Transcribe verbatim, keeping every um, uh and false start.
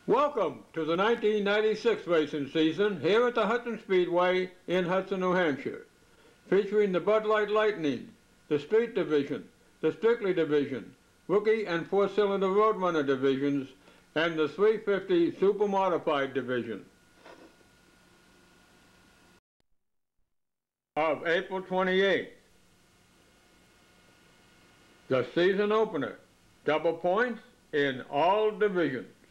Welcome to the nineteen ninety-six racing season here at the Hudson Speedway in Hudson, New Hampshire, featuring the Bud Light Lightning, the Street Division, the Strictly Division, Rookie and Four-Cylinder Roadrunner Divisions, and the three fifty Super Modified Division. Of April twenty-eighth. The season opener, double points in all divisions.